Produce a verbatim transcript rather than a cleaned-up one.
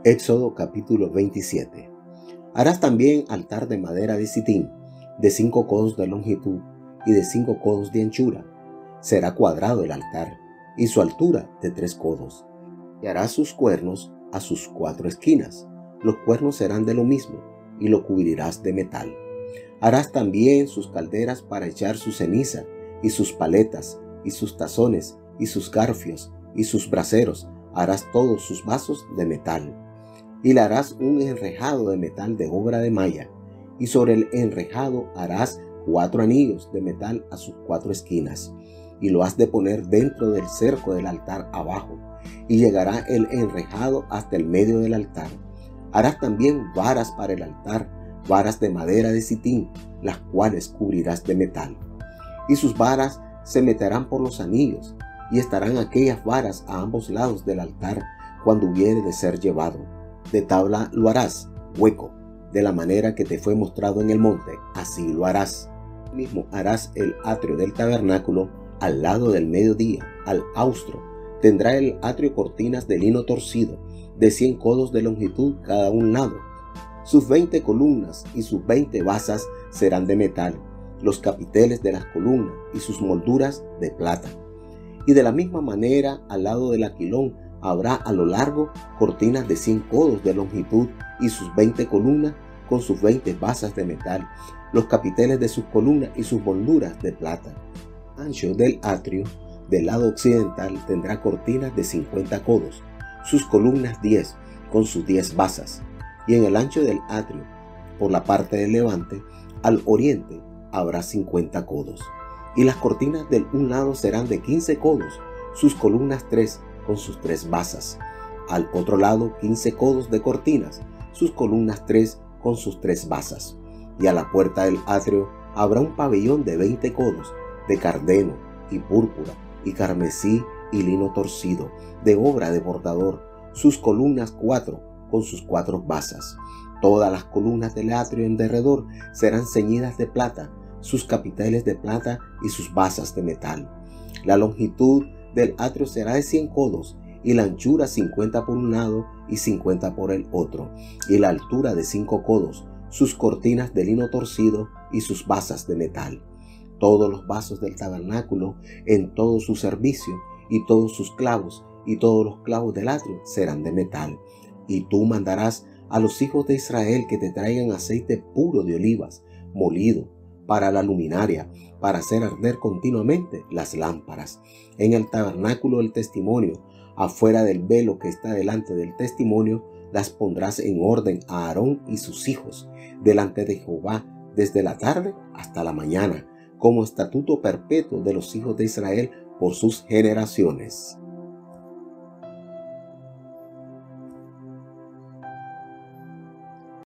Éxodo capítulo veintisiete. Harás también altar de madera de sitín, de cinco codos de longitud y de cinco codos de anchura. Será cuadrado el altar, y su altura de tres codos. Y harás sus cuernos a sus cuatro esquinas. Los cuernos serán de lo mismo, y lo cubrirás de metal. Harás también sus calderas para echar su ceniza, y sus paletas, y sus tazones, y sus garfios, y sus braseros. Harás todos sus vasos de metal. Y le harás un enrejado de metal de obra de malla, y sobre el enrejado harás cuatro anillos de metal a sus cuatro esquinas, y lo has de poner dentro del cerco del altar abajo, y llegará el enrejado hasta el medio del altar. Harás también varas para el altar, varas de madera de sitín, las cuales cubrirás de metal. Y sus varas se meterán por los anillos, y estarán aquellas varas a ambos lados del altar cuando hubiere de ser llevado. De tabla lo harás, hueco, de la manera que te fue mostrado en el monte, así lo harás. Mismo harás el atrio del tabernáculo al lado del mediodía, al austro. Tendrá el atrio cortinas de lino torcido, de cien codos de longitud cada un lado. Sus veinte columnas y sus veinte basas serán de metal, los capiteles de las columnas y sus molduras de plata. Y de la misma manera, al lado del aquilón, habrá a lo largo cortinas de cien codos de longitud y sus veinte columnas con sus veinte basas de metal, los capiteles de sus columnas y sus molduras de plata. Ancho del atrio del lado occidental tendrá cortinas de cincuenta codos, sus columnas diez con sus diez basas, y en el ancho del atrio, por la parte del levante, al oriente habrá cincuenta codos. Y las cortinas del un lado serán de quince codos, sus columnas tres con sus tres basas. Al otro lado quince codos de cortinas, sus columnas tres con sus tres basas. Y a la puerta del atrio habrá un pabellón de veinte codos, de cardeno y púrpura y carmesí y lino torcido, de obra de bordador, sus columnas cuatro con sus cuatro basas. Todas las columnas del atrio en derredor serán ceñidas de plata, sus capiteles de plata y sus basas de metal. La longitud del atrio será de cien codos, y la anchura cincuenta por un lado y cincuenta por el otro, y la altura de cinco codos, sus cortinas de lino torcido y sus basas de metal. Todos los vasos del tabernáculo en todo su servicio, y todos sus clavos, y todos los clavos del atrio serán de metal. Y tú mandarás a los hijos de Israel que te traigan aceite puro de olivas, molido, para la luminaria, para hacer arder continuamente las lámparas. En el tabernáculo del testimonio, afuera del velo que está delante del testimonio, las pondrás en orden a Aarón y sus hijos, delante de Jehová, desde la tarde hasta la mañana, como estatuto perpetuo de los hijos de Israel por sus generaciones.